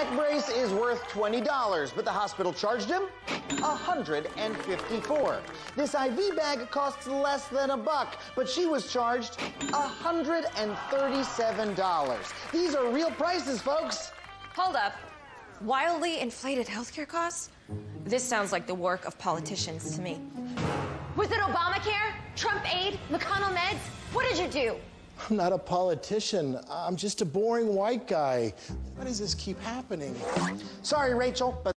neck brace is worth $20, but the hospital charged him $154. This IV bag costs less than $1, but she was charged $137. These are real prices, folks. Hold up. Wildly inflated healthcare costs? This sounds like the work of politicians to me. Was it Obamacare? Trump aid? McConnell meds? What did you do? I'm not a politician. I'm just a boring white guy. Why does this keep happening? Sorry, Rachel, but